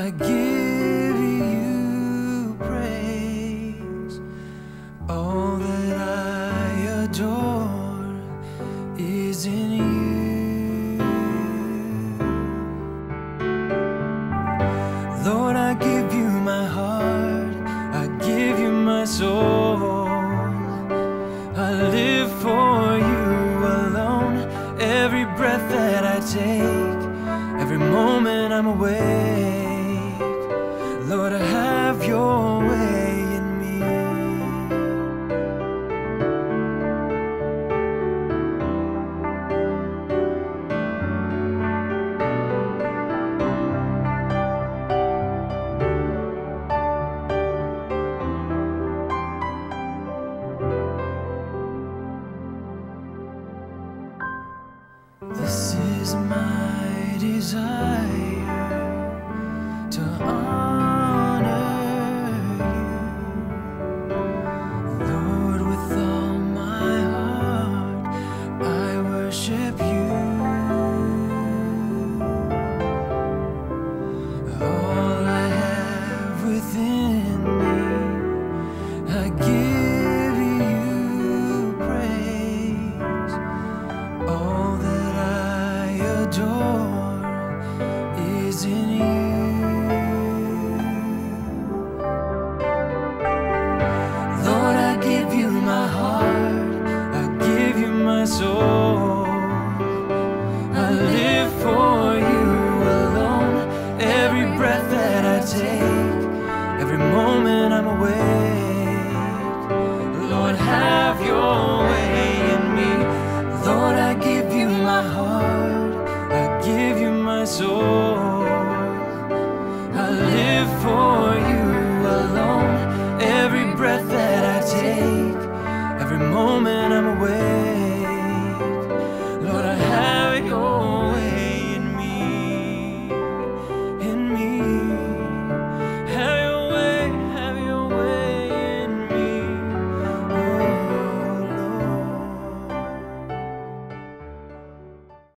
I give you praise. All that I adore is in you. Lord, I give you my heart, I give you my soul. I live for you alone. Every breath that I take, every moment I'm awake, Lord, have your way in me. This is my desire, to honor you. Lord, with all my heart, I worship you. All I have within me, I give you praise. All that I adore is in you. Lord, I give you my heart, I give you my soul. I live for you alone. Every breath that I take, every moment I'm awake, Lord, have your way in me. Lord, I give you my heart, I give you my soul.